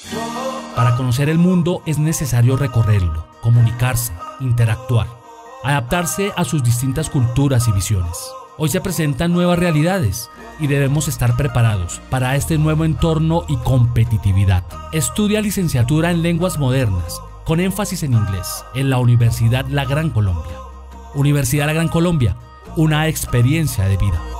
Para conocer el mundo es necesario recorrerlo, comunicarse, interactuar, adaptarse a sus distintas culturas y visiones. Hoy se presentan nuevas realidades y debemos estar preparados para este nuevo entorno y competitividad. Estudia licenciatura en lenguas modernas, con énfasis en inglés, en la Universidad La Gran Colombia. Universidad La Gran Colombia, una experiencia de vida.